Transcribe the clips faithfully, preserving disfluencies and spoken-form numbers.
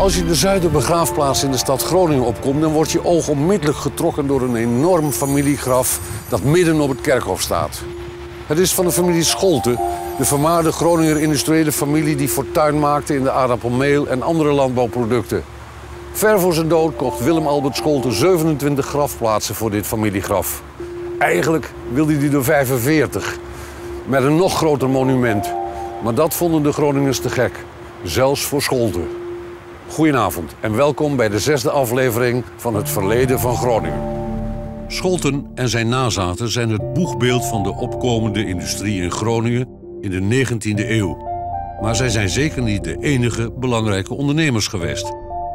Als je de Zuiderbegraafplaats in de stad Groningen opkomt, dan wordt je oog onmiddellijk getrokken door een enorm familiegraf dat midden op het kerkhof staat. Het is van de familie Scholten, de vermaarde Groninger industriële familie die fortuin maakte in de aardappelmeel en andere landbouwproducten. Ver voor zijn dood kocht Willem Albert Scholten zevenentwintig grafplaatsen voor dit familiegraf. Eigenlijk wilde hij er vijfenveertig, met een nog groter monument. Maar dat vonden de Groningers te gek, zelfs voor Scholten. Goedenavond en welkom bij de zesde aflevering van Het Verleden van Groningen. Scholten en zijn nazaten zijn het boegbeeld van de opkomende industrie in Groningen in de negentiende eeuw. Maar zij zijn zeker niet de enige belangrijke ondernemers geweest.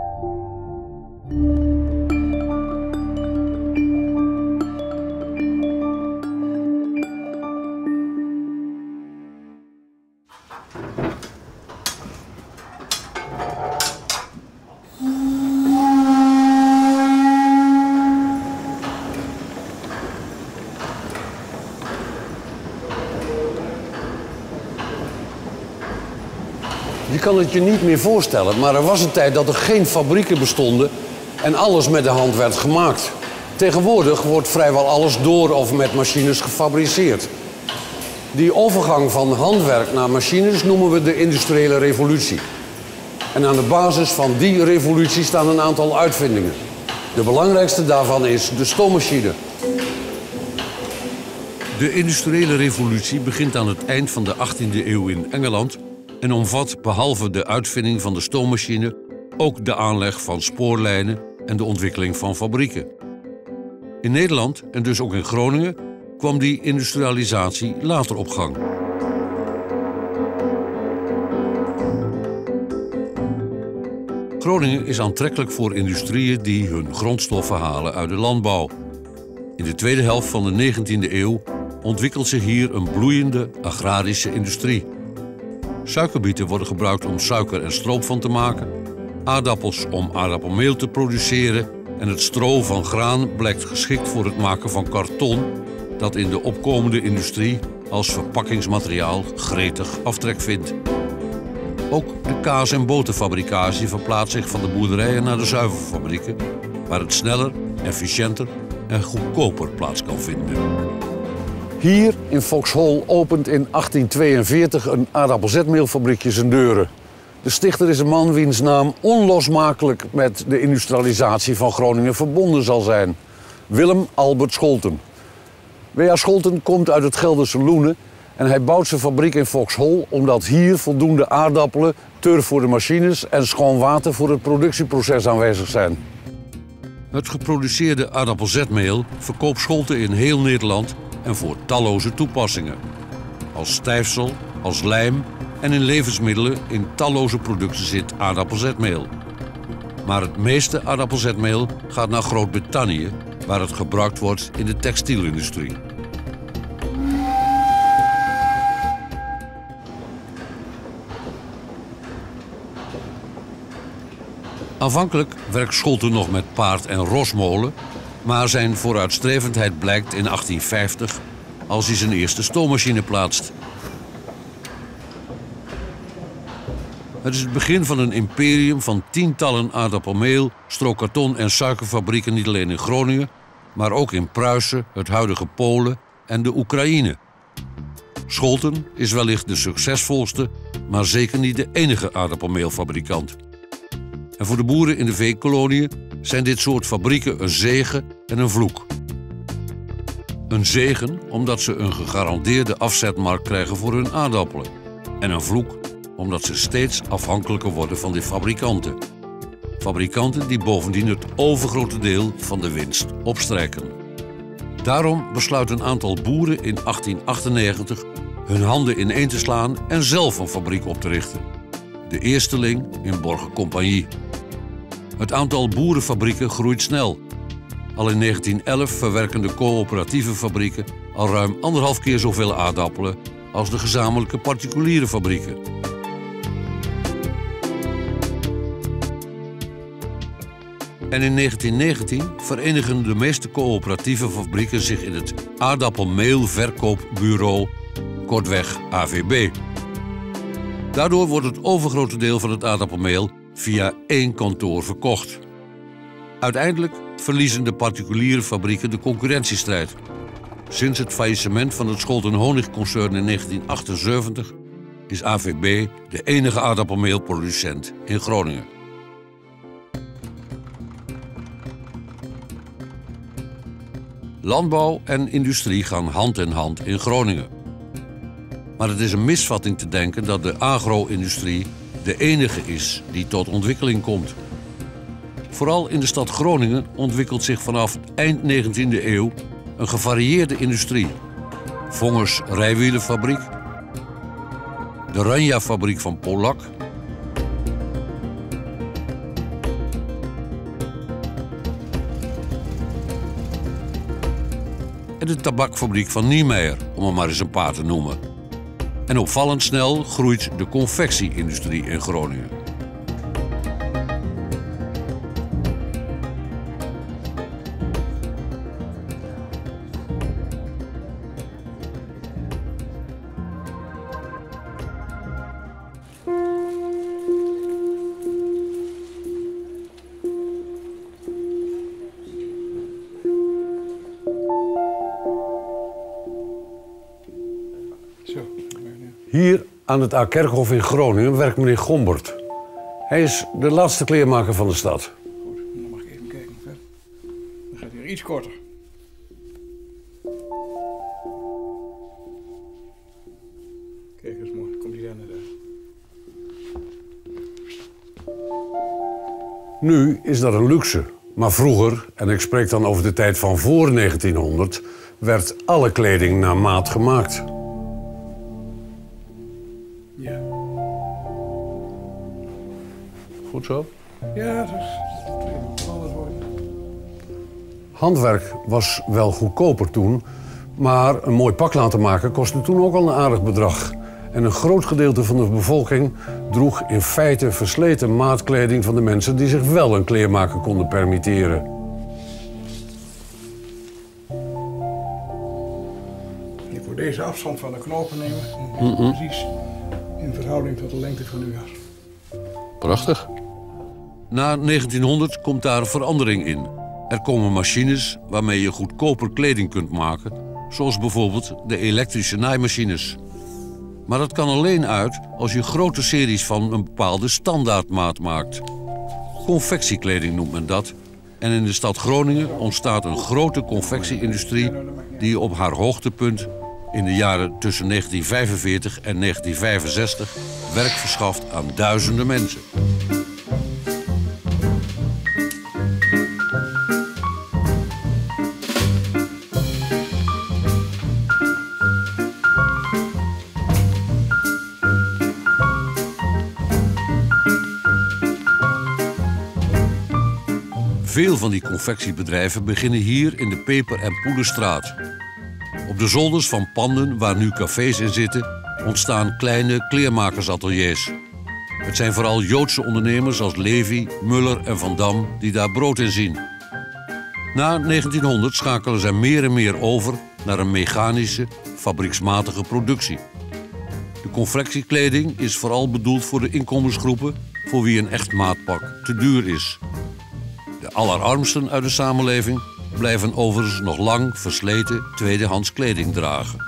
Je kan het je niet meer voorstellen, maar er was een tijd dat er geen fabrieken bestonden en alles met de hand werd gemaakt. Tegenwoordig wordt vrijwel alles door of met machines gefabriceerd. Die overgang van handwerk naar machines noemen we de industriële revolutie. En aan de basis van die revolutie staan een aantal uitvindingen. De belangrijkste daarvan is de stoommachine. De industriële revolutie begint aan het eind van de achttiende eeuw in Engeland en omvat behalve de uitvinding van de stoommachine ook de aanleg van spoorlijnen en de ontwikkeling van fabrieken. In Nederland, en dus ook in Groningen, kwam die industrialisatie later op gang. Groningen is aantrekkelijk voor industrieën die hun grondstoffen halen uit de landbouw. In de tweede helft van de negentiende eeuw ontwikkelt zich hier een bloeiende agrarische industrie. Suikerbieten worden gebruikt om suiker en stroop van te maken, aardappels om aardappelmeel te produceren en het stro van graan blijkt geschikt voor het maken van karton, dat in de opkomende industrie als verpakkingsmateriaal gretig aftrek vindt. Ook de kaas- en boterfabricage verplaatst zich van de boerderijen naar de zuivelfabrieken, waar het sneller, efficiënter en goedkoper plaats kan vinden. Hier in Foxhol opent in achttien tweeënveertig een aardappelzetmeelfabriekje zijn deuren. De stichter is een man wiens naam onlosmakelijk met de industrialisatie van Groningen verbonden zal zijn. Willem Albert Scholten. W H Scholten komt uit het Gelderse Loenen en hij bouwt zijn fabriek in Foxhol omdat hier voldoende aardappelen, turf voor de machines en schoon water voor het productieproces aanwezig zijn. Het geproduceerde aardappelzetmeel verkoopt Scholten in heel Nederland en voor talloze toepassingen. Als stijfsel, als lijm en in levensmiddelen in talloze producten zit aardappelzetmeel. Maar het meeste aardappelzetmeel gaat naar Groot-Brittannië, waar het gebruikt wordt in de textielindustrie. Aanvankelijk werkt Scholten nog met paard- en rosmolen, maar zijn vooruitstrevendheid blijkt in achttien vijftig als hij zijn eerste stoommachine plaatst. Het is het begin van een imperium van tientallen aardappelmeel, strokarton en suikerfabrieken niet alleen in Groningen, maar ook in Pruisen, het huidige Polen en de Oekraïne. Scholten is wellicht de succesvolste, maar zeker niet de enige aardappelmeelfabrikant. En voor de boeren in de veekoloniën zijn dit soort fabrieken een zegen en een vloek. Een zegen omdat ze een gegarandeerde afzetmarkt krijgen voor hun aardappelen. En een vloek omdat ze steeds afhankelijker worden van de fabrikanten. Fabrikanten die bovendien het overgrote deel van de winst opstrijken. Daarom besluit een aantal boeren in achttien achtennegentig hun handen ineen te slaan en zelf een fabriek op te richten. De eersteling in Borgercompagnie. Het aantal boerenfabrieken groeit snel. Al in negentien elf verwerken de coöperatieve fabrieken al ruim anderhalf keer zoveel aardappelen als de gezamenlijke particuliere fabrieken. En in negentien negentien verenigen de meeste coöperatieve fabrieken zich in het Aardappelmeelverkoopbureau, kortweg A V B. Daardoor wordt het overgrote deel van het aardappelmeel via één kantoor verkocht. Uiteindelijk verliezen de particuliere fabrieken de concurrentiestrijd. Sinds het faillissement van het Scholten Honigconcern in negentien achtenzeventig is A V B de enige aardappelmeelproducent in Groningen. Landbouw en industrie gaan hand in hand in Groningen. Maar het is een misvatting te denken dat de agro-industrie de enige is die tot ontwikkeling komt. Vooral in de stad Groningen ontwikkelt zich vanaf eind negentiende eeuw een gevarieerde industrie. Vongers rijwielenfabriek, de Ranja-fabriek van Polak, en de tabakfabriek van Niemeyer, om er maar eens een paar te noemen. En opvallend snel groeit de confectie-industrie in Groningen. Hier aan het A-Kerkhof in Groningen werkt meneer Gombert. Hij is de laatste kleermaker van de stad. Goed, dan mag ik even kijken verder. Dan gaat hij weer iets korter. Kijk eens mooi, komt hij daar naar daar. Nu is dat een luxe. Maar vroeger, en ik spreek dan over de tijd van voor negentienhonderd... werd alle kleding naar maat gemaakt. Ja. Goed zo? Ja, dat is veranderd worden. Handwerk was wel goedkoper toen, maar een mooi pak laten maken kostte toen ook al een aardig bedrag. En een groot gedeelte van de bevolking droeg in feite versleten maatkleding van de mensen die zich wel een kleermaker konden permitteren. Ik moet deze afstand van de knopen nemen. Mm-mm. Precies in verhouding tot de lengte van uw jas. Prachtig. Na negentienhonderd komt daar een verandering in. Er komen machines waarmee je goedkoper kleding kunt maken, zoals bijvoorbeeld de elektrische naaimachines. Maar dat kan alleen uit als je grote series van een bepaalde standaardmaat maakt. Confectiekleding noemt men dat. En in de stad Groningen ontstaat een grote confectieindustrie die op haar hoogtepunt in de jaren tussen negentien vijfenveertig en negentien vijfenzestig werk verschaft aan duizenden mensen. Veel van die confectiebedrijven beginnen hier in de Peper- en Poelenstraat. Op de zolders van panden waar nu cafés in zitten, ontstaan kleine kleermakersateliers. Het zijn vooral Joodse ondernemers als Levi, Muller en Van Dam die daar brood in zien. Na negentienhonderd schakelen zij meer en meer over naar een mechanische, fabrieksmatige productie. De confectiekleding is vooral bedoeld voor de inkomensgroepen voor wie een echt maatpak te duur is. De allerarmsten uit de samenleving blijven overigens nog lang versleten tweedehands kleding dragen.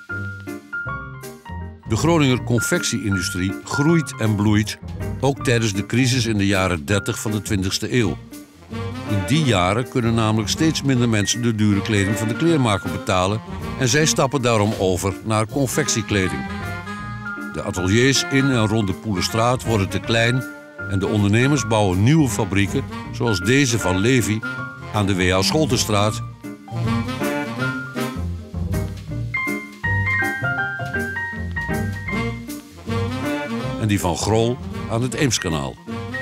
De Groninger confectieindustrie groeit en bloeit, ook tijdens de crisis in de jaren dertig van de twintigste eeuw. In die jaren kunnen namelijk steeds minder mensen de dure kleding van de kleermaker betalen en zij stappen daarom over naar confectiekleding. De ateliers in en rond de Poelenstraat worden te klein en de ondernemers bouwen nieuwe fabrieken, zoals deze van Levi aan de W H Scholtenstraat. En die van Grol aan het Eemskanaal.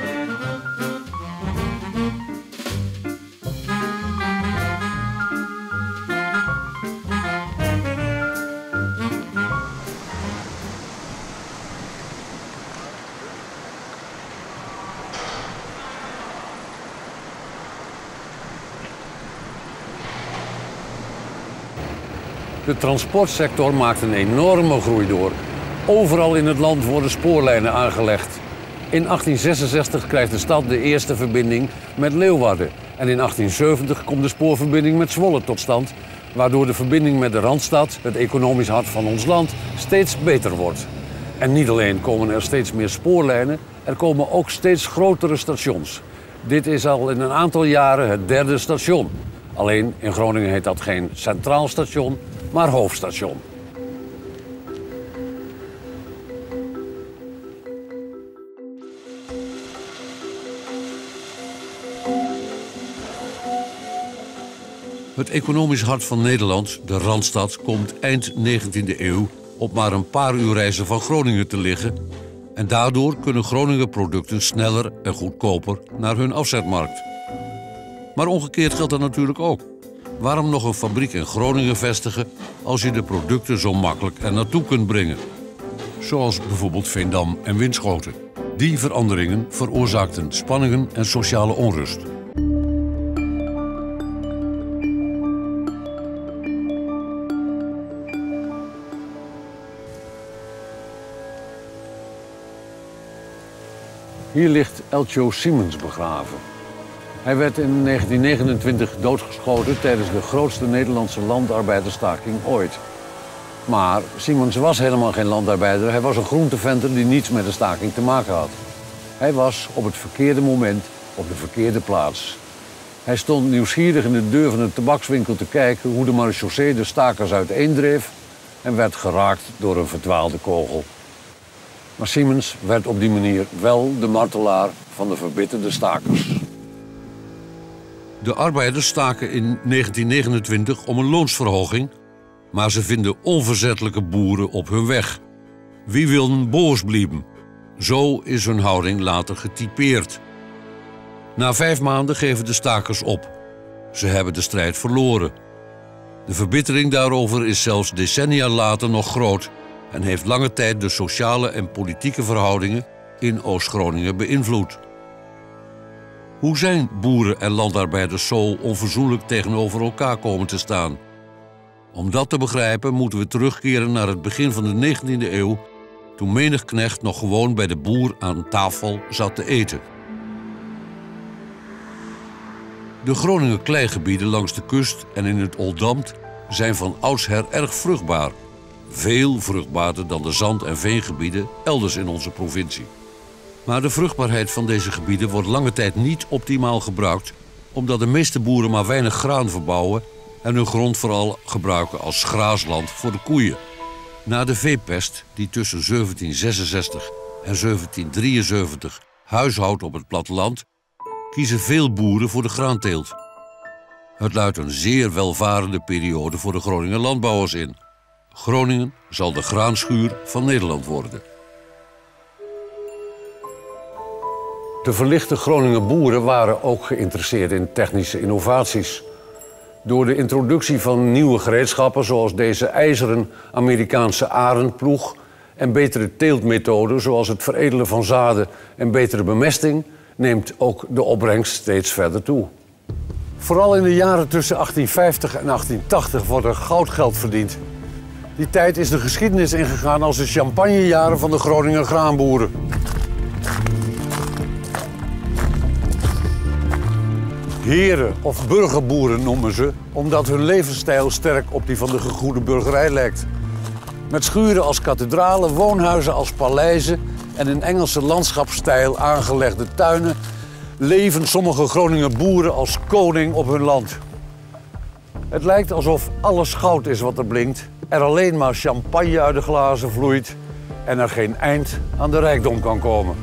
De transportsector maakt een enorme groei door. Overal in het land worden spoorlijnen aangelegd. In achttien zesenzestig krijgt de stad de eerste verbinding met Leeuwarden. En in achttien zeventig komt de spoorverbinding met Zwolle tot stand, waardoor de verbinding met de Randstad, het economisch hart van ons land, steeds beter wordt. En niet alleen komen er steeds meer spoorlijnen, er komen ook steeds grotere stations. Dit is al in een aantal jaren het derde station. Alleen in Groningen heet dat geen centraal station, maar hoofdstation. Het economisch hart van Nederland, de Randstad, komt eind negentiende eeuw op maar een paar uur reizen van Groningen te liggen. En daardoor kunnen Groninger producten sneller en goedkoper naar hun afzetmarkt. Maar omgekeerd geldt dat natuurlijk ook. Waarom nog een fabriek in Groningen vestigen als je de producten zo makkelijk er naartoe kunt brengen? Zoals bijvoorbeeld Veendam en Winschoten. Die veranderingen veroorzaakten spanningen en sociale onrust. Hier ligt Eltjo Siemens begraven. Hij werd in negentien negenentwintig doodgeschoten tijdens de grootste Nederlandse landarbeidersstaking ooit. Maar Siemens was helemaal geen landarbeider. Hij was een groenteventer die niets met de staking te maken had. Hij was op het verkeerde moment op de verkeerde plaats. Hij stond nieuwsgierig in de deur van een tabakswinkel te kijken hoe de marechaussee de stakers uiteendreef en werd geraakt door een verdwaalde kogel. Maar Siemens werd op die manier wel de martelaar van de verbitterde stakers. De arbeiders staken in negentien negenentwintig om een loonsverhoging, maar ze vinden onverzettelijke boeren op hun weg. Wie wil boos blijven? Zo is hun houding later getypeerd. Na vijf maanden geven de stakers op. Ze hebben de strijd verloren. De verbittering daarover is zelfs decennia later nog groot en heeft lange tijd de sociale en politieke verhoudingen in Oost-Groningen beïnvloed. Hoe zijn boeren en landarbeiders zo onverzoenlijk tegenover elkaar komen te staan? Om dat te begrijpen moeten we terugkeren naar het begin van de negentiende eeuw, toen menig knecht nog gewoon bij de boer aan tafel zat te eten. De Groninger kleigebieden langs de kust en in het Oldambt zijn van oudsher erg vruchtbaar. Veel vruchtbaarder dan de zand- en veengebieden elders in onze provincie. Maar de vruchtbaarheid van deze gebieden wordt lange tijd niet optimaal gebruikt, omdat de meeste boeren maar weinig graan verbouwen en hun grond vooral gebruiken als graasland voor de koeien. Na de veepest, die tussen zeventien zesenzestig en zeventien drieënzeventig huishoudt op het platteland, kiezen veel boeren voor de graanteelt. Het luidt een zeer welvarende periode voor de Groninger landbouwers in. Groningen zal de graanschuur van Nederland worden. De verlichte Groninger boeren waren ook geïnteresseerd in technische innovaties. Door de introductie van nieuwe gereedschappen zoals deze ijzeren Amerikaanse arendploeg en betere teeltmethoden zoals het veredelen van zaden en betere bemesting neemt ook de opbrengst steeds verder toe. Vooral in de jaren tussen achttien vijftig en achttien tachtig wordt er goudgeld verdiend. Die tijd is de geschiedenis ingegaan als de champagnejaren van de Groninger graanboeren. Heren of burgerboeren noemen ze, omdat hun levensstijl sterk op die van de gegoede burgerij lijkt. Met schuren als kathedralen, woonhuizen als paleizen en in Engelse landschapsstijl aangelegde tuinen leven sommige Groninger boeren als koning op hun land. Het lijkt alsof alles goud is wat er blinkt, er alleen maar champagne uit de glazen vloeit en er geen eind aan de rijkdom kan komen.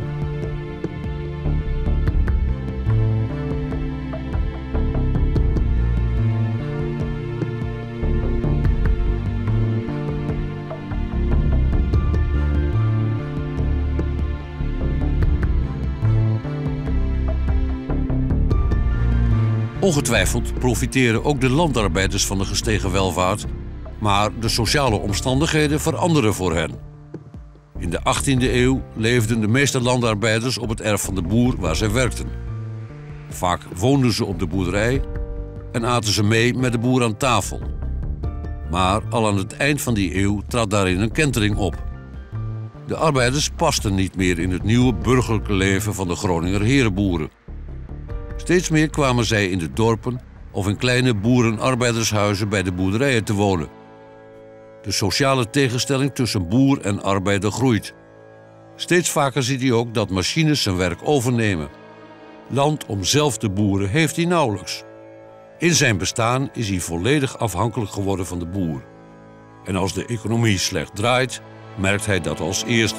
Ongetwijfeld profiteren ook de landarbeiders van de gestegen welvaart, maar de sociale omstandigheden veranderen voor hen. In de achttiende eeuw leefden de meeste landarbeiders op het erf van de boer waar zij werkten. Vaak woonden ze op de boerderij en aten ze mee met de boer aan tafel. Maar al aan het eind van die eeuw trad daarin een kentering op. De arbeiders pasten niet meer in het nieuwe burgerlijke leven van de Groninger herenboeren. Steeds meer kwamen zij in de dorpen of in kleine boerenarbeidershuizen bij de boerderijen te wonen. De sociale tegenstelling tussen boer en arbeider groeit. Steeds vaker ziet hij ook dat machines zijn werk overnemen. Land om zelf te boeren heeft hij nauwelijks. In zijn bestaan is hij volledig afhankelijk geworden van de boer. En als de economie slecht draait, merkt hij dat als eerste.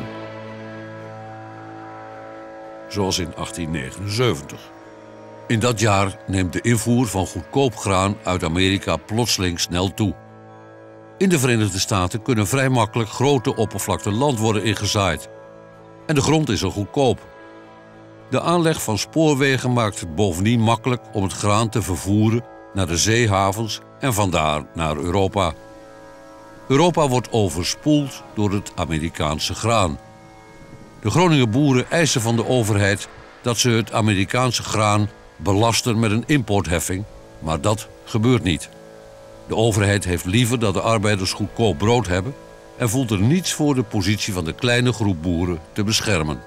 Zoals in achttien negenenzeventig. In dat jaar neemt de invoer van goedkoop graan uit Amerika plotseling snel toe. In de Verenigde Staten kunnen vrij makkelijk grote oppervlakte land worden ingezaaid. En de grond is er goedkoop. De aanleg van spoorwegen maakt het bovendien makkelijk om het graan te vervoeren naar de zeehavens en vandaar naar Europa. Europa wordt overspoeld door het Amerikaanse graan. De Groninger boeren eisen van de overheid dat ze het Amerikaanse graan belasten met een importheffing, maar dat gebeurt niet. De overheid heeft liever dat de arbeiders goedkoop brood hebben en voelt er niets voor de positie van de kleine groep boeren te beschermen.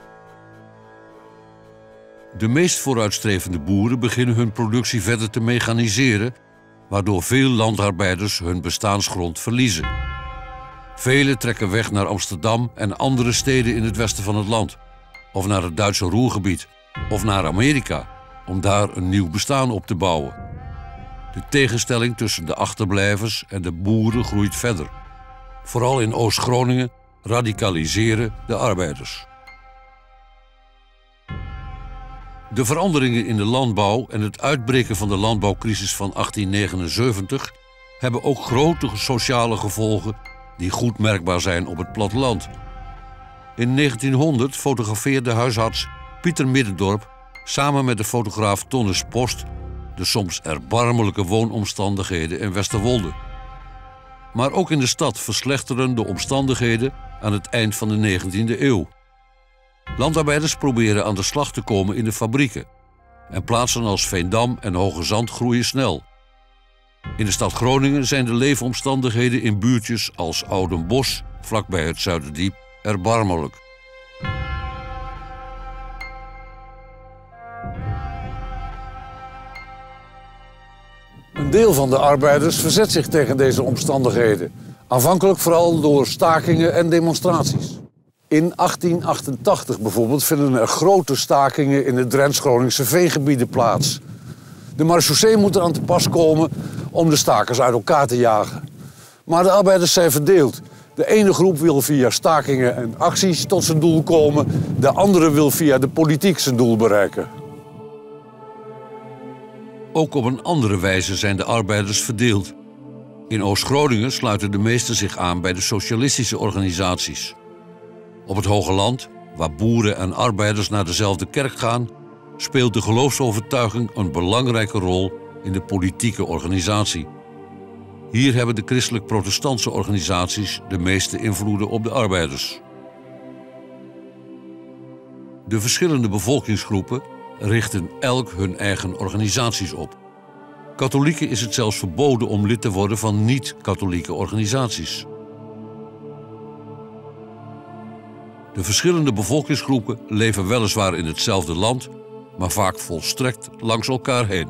De meest vooruitstrevende boeren beginnen hun productie verder te mechaniseren, waardoor veel landarbeiders hun bestaansgrond verliezen. Velen trekken weg naar Amsterdam en andere steden in het westen van het land, of naar het Duitse Ruhrgebied, of naar Amerika, om daar een nieuw bestaan op te bouwen. De tegenstelling tussen de achterblijvers en de boeren groeit verder. Vooral in Oost-Groningen radicaliseren de arbeiders. De veranderingen in de landbouw en het uitbreken van de landbouwcrisis van achttien negenenzeventig hebben ook grote sociale gevolgen die goed merkbaar zijn op het platteland. In negentienhonderd fotografeerde huisarts Pieter Middendorp samen met de fotograaf Tonnes Post de soms erbarmelijke woonomstandigheden in Westerwolde. Maar ook in de stad verslechteren de omstandigheden aan het eind van de negentiende eeuw. Landarbeiders proberen aan de slag te komen in de fabrieken en plaatsen als Veendam en Hoge Zand groeien snel. In de stad Groningen zijn de leefomstandigheden in buurtjes als Oudenbosch, vlakbij het Zuiderdiep, erbarmelijk. Een deel van de arbeiders verzet zich tegen deze omstandigheden. Aanvankelijk vooral door stakingen en demonstraties. In achttien achtentachtig bijvoorbeeld vinden er grote stakingen in de Drents-Groningse veengebieden plaats. De marechaussee moet er aan te pas komen om de stakers uit elkaar te jagen. Maar de arbeiders zijn verdeeld. De ene groep wil via stakingen en acties tot zijn doel komen. De andere wil via de politiek zijn doel bereiken. Ook op een andere wijze zijn de arbeiders verdeeld. In Oost-Groningen sluiten de meesten zich aan bij de socialistische organisaties. Op het Hoge Land, waar boeren en arbeiders naar dezelfde kerk gaan, speelt de geloofsovertuiging een belangrijke rol in de politieke organisatie. Hier hebben de christelijk-protestantse organisaties de meeste invloeden op de arbeiders. De verschillende bevolkingsgroepen richten elk hun eigen organisaties op. Katholieken is het zelfs verboden om lid te worden van niet-katholieke organisaties. De verschillende bevolkingsgroepen leven weliswaar in hetzelfde land, maar vaak volstrekt langs elkaar heen.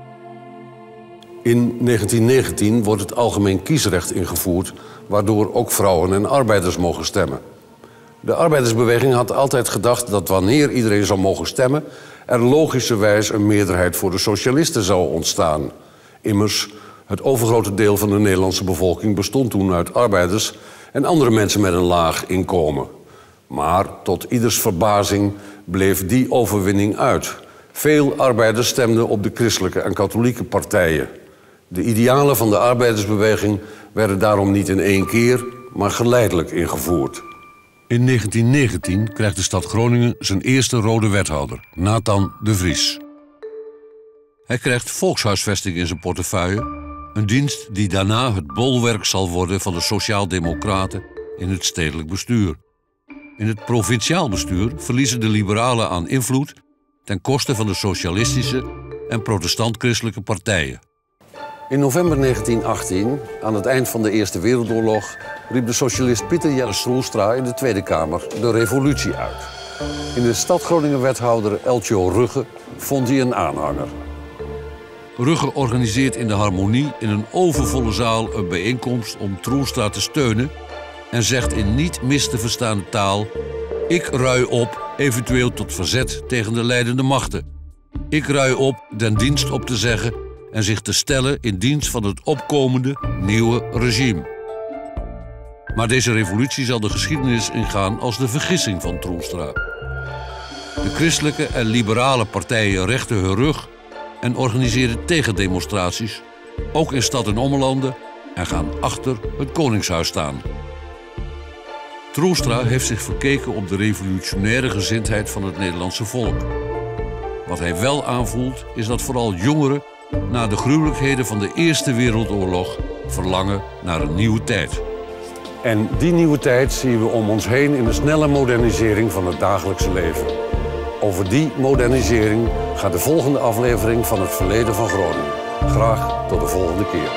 In negentien negentien wordt het algemeen kiesrecht ingevoerd, waardoor ook vrouwen en arbeiders mogen stemmen. De arbeidersbeweging had altijd gedacht dat wanneer iedereen zou mogen stemmen, er logischerwijs een meerderheid voor de socialisten zou ontstaan. Immers, het overgrote deel van de Nederlandse bevolking bestond toen uit arbeiders en andere mensen met een laag inkomen. Maar tot ieders verbazing bleef die overwinning uit. Veel arbeiders stemden op de christelijke en katholieke partijen. De idealen van de arbeidersbeweging werden daarom niet in één keer, maar geleidelijk ingevoerd. In negentien negentien krijgt de stad Groningen zijn eerste rode wethouder, Nathan de Vries. Hij krijgt volkshuisvesting in zijn portefeuille, een dienst die daarna het bolwerk zal worden van de sociaaldemocraten in het stedelijk bestuur. In het provinciaal bestuur verliezen de liberalen aan invloed ten koste van de socialistische en protestant-christelijke partijen. In november negentien achttien, aan het eind van de Eerste Wereldoorlog, riep de socialist Pieter Jelles Troelstra in de Tweede Kamer de revolutie uit. In de stad Groningen-wethouder Eltjo Rugge vond hij een aanhanger. Rugge organiseert in de Harmonie in een overvolle zaal een bijeenkomst om Troelstra te steunen en zegt in niet mis te verstaande taal: ik rui op, eventueel tot verzet tegen de leidende machten. Ik rui op den dienst op te zeggen en zich te stellen in dienst van het opkomende nieuwe regime. Maar deze revolutie zal de geschiedenis ingaan als de vergissing van Troelstra. De christelijke en liberale partijen rechten hun rug en organiseren tegendemonstraties, ook in stad en ommelanden, en gaan achter het Koningshuis staan. Troelstra heeft zich verkeken op de revolutionaire gezindheid van het Nederlandse volk. Wat hij wel aanvoelt is dat vooral jongeren na de gruwelijkheden van de Eerste Wereldoorlog verlangen naar een nieuwe tijd. En die nieuwe tijd zien we om ons heen in de snelle modernisering van het dagelijkse leven. Over die modernisering gaat de volgende aflevering van Het Verleden van Groningen. Graag tot de volgende keer.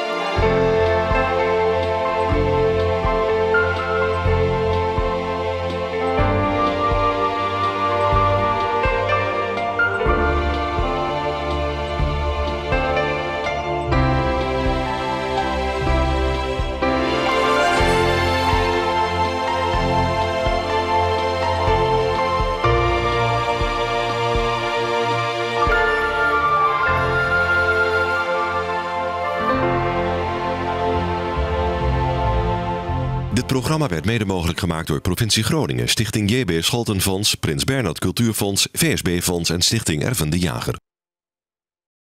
Dit programma werd mede mogelijk gemaakt door Provincie Groningen, Stichting J B Scholtenfonds, Prins Bernhard Cultuurfonds, V S B-fonds en Stichting Erven de Jager.